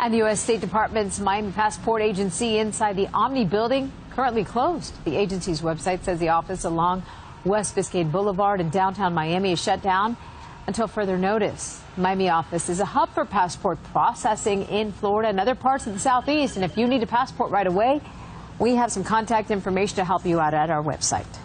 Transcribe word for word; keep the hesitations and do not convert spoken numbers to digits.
And the U S State Department's Miami Passport Agency inside the Omni building currently closed. The agency's website says the office along West Biscayne Boulevard in downtown Miami is shut down until further notice. Miami office is a hub for passport processing in Florida and other parts of the Southeast. And if you need a passport right away, we have some contact information to help you out at our website.